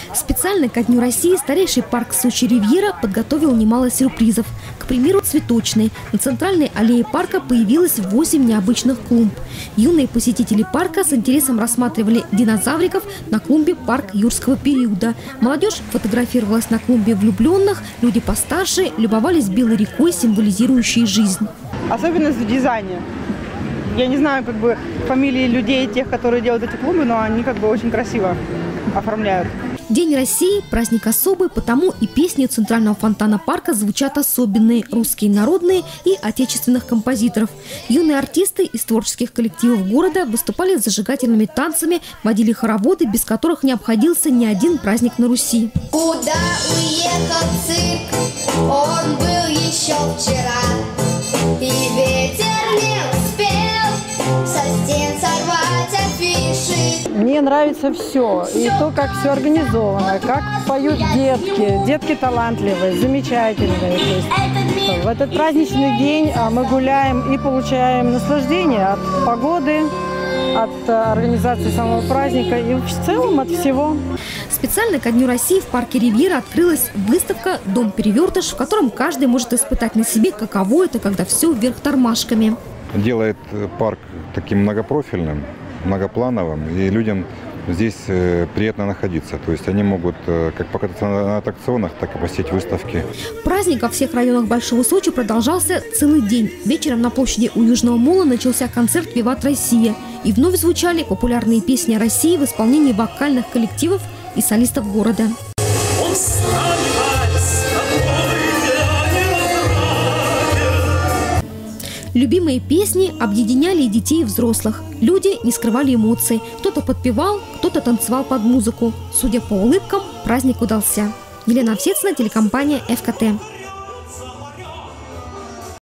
Специально ко Дню России старейший парк Сочи-Ривьера подготовил немало сюрпризов. К примеру, цветочный. На центральной аллее парка появилось 8 необычных клумб. Юные посетители парка с интересом рассматривали динозавриков на клумбе парк юрского периода. Молодежь фотографировалась на клумбе влюбленных, люди постарше любовались белой рекой, символизирующей жизнь. Особенность в дизайне. Я не знаю фамилии людей, тех, которые делают эти клумбы, но они очень красиво оформляют. День России – праздник особый, потому и песни у центрального фонтана парка звучат особенные – русские народные и отечественных композиторов. Юные артисты из творческих коллективов города выступали с зажигательными танцами, водили хороводы, без которых не обходился ни один праздник на Руси. Куда уехал цирк? Он был еще вчера. И ветер не успел со стен сорвать афиши. Мне нравится все. И то, как все организовано, как поют детки. Детки талантливые, замечательные. То есть в этот праздничный день мы гуляем и получаем наслаждение от погоды, от организации самого праздника и в целом от всего. Специально ко Дню России в парке Ривьера открылась выставка «Дом-перевертыш», в котором каждый может испытать на себе, каково это, когда все вверх тормашками. Делает парк таким многопрофильным, многоплановым, и людям здесь приятно находиться. То есть они могут как покататься на аттракционах, так и посетить выставки. Праздник во всех районах Большого Сочи продолжался целый день. Вечером на площади у Южного мола начался концерт «Виват Россия». И вновь звучали популярные песни о России в исполнении вокальных коллективов и солистов города. Любимые песни объединяли и детей, и взрослых. Люди не скрывали эмоций. Кто-то подпевал, кто-то танцевал под музыку. Судя по улыбкам, праздник удался. Елена Овсецина, телекомпания ФКТ.